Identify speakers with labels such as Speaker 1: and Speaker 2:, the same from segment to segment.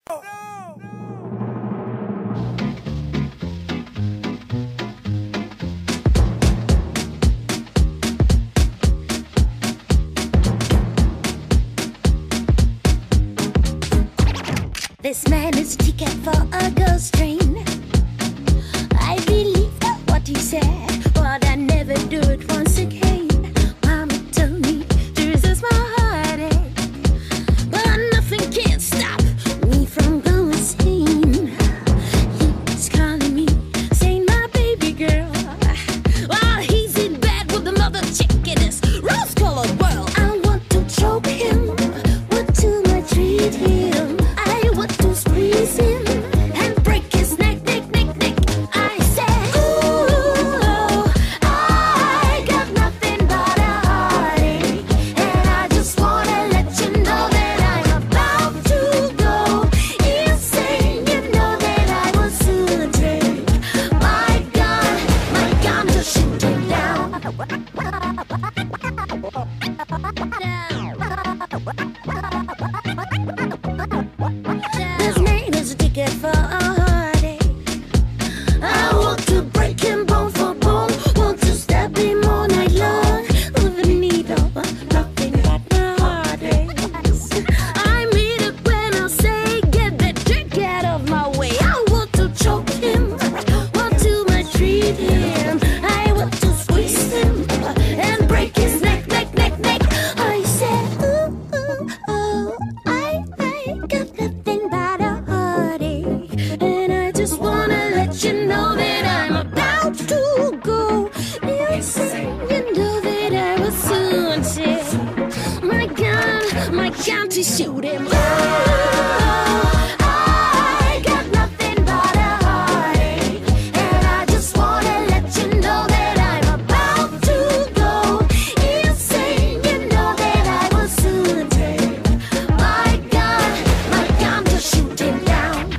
Speaker 1: This man is a ticket for a ghost train. I believe what he said, but I never do it once again. Mama told me this is my heartache, but nothing can stop me from going insane. He's calling me, saying my baby girl, while he's in bed with another chick in this rose-colored world. I want to choke him, what too much treat him. I want to squeeze him and break his neck, neck, neck, neck. I said, ooh, I got nothing but a heartache, and I just wanna let you know that I'm about to go insane. You know that I will soon take my gun to shoot him down. This man is a ticket for a heartache. I want to break him bone for bone, want to stab him all night long with a needle, nothing but my heartaches. I mean it when I say get that dick out of my way. I want to choke him, want to maltreat him. I want to squeeze him and break his neck, neck, neck, neck. I said, ooh, ooh, oh, I got nothing but a heartache, and I just wanna let you know that I'm about to go insane. You know that I will soon take my gun to shoot him. Ooh, I got nothing but a heartache, and I just wanna let you know that I'm about to go insane. You know that I will soon take my gun to shoot him down.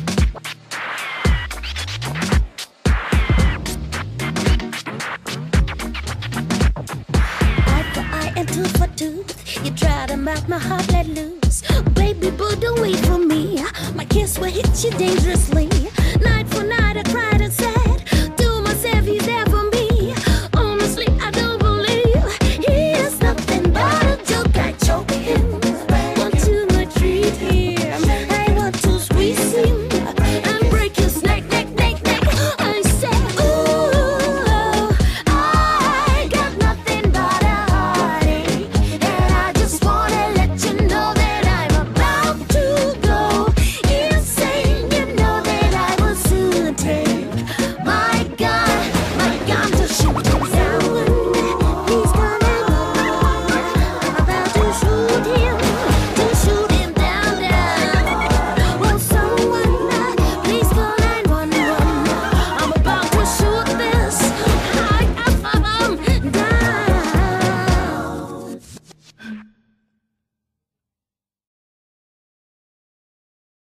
Speaker 1: Eye for eye and tooth for tooth, you try to melt my heart let loose. Baby boo, don't wait for me, my kiss will hit you dangerously.